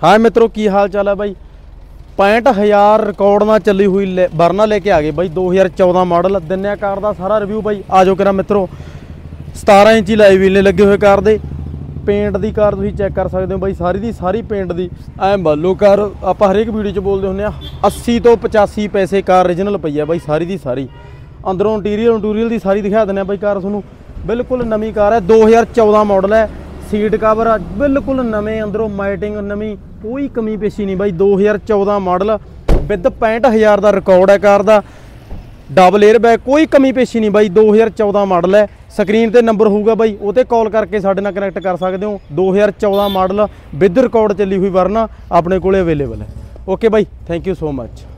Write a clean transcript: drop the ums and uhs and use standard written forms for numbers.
हाँ मित्रों की हाल चाल है भाई। 65,000 रिकॉर्ड ना चली हुई वरना लेके आ गए भाई 2014 मॉडल। दिन्या कार का सारा रिव्यू भाई आ जाओ करा मित्रों। 17 इंची लाइव व्हील ने लगे हुए कार दे। पेंट की कार तुम चैक कर सकते हो भाई, सारी दी सारी पेंट की ऐ बालो कार। आप हरेक वीडियो च बोलते होंगे 80 तो 85 पैसे कार ओरिजिनल पई है भाई, सारी दी सारी। अंदरों इंटीरियल की सारी दिखा देने भाई कार थोनों। बिल्कुल नवी कार है, 2014 मॉडल है। सीट कवर बिल्कुल नवे, अंदरों माइटिंग नवी, कोई कमी पेशी नहीं भाई। 2014 मॉडल विद 65,000 का रिकॉर्ड है कार का। डबल एयर बैग, कोई कमी पेशी नहीं भाई। 2014 मॉडल है। स्क्रीन ते नंबर होगा भाई, वो ते कॉल करके साडे नाल कनैक्ट कर सकते हो। 2014 मॉडल विद रिकॉर्ड चली हुई वरना अपने कोले अवेलेबल है। ओके भाई, थैंक यू सो मच।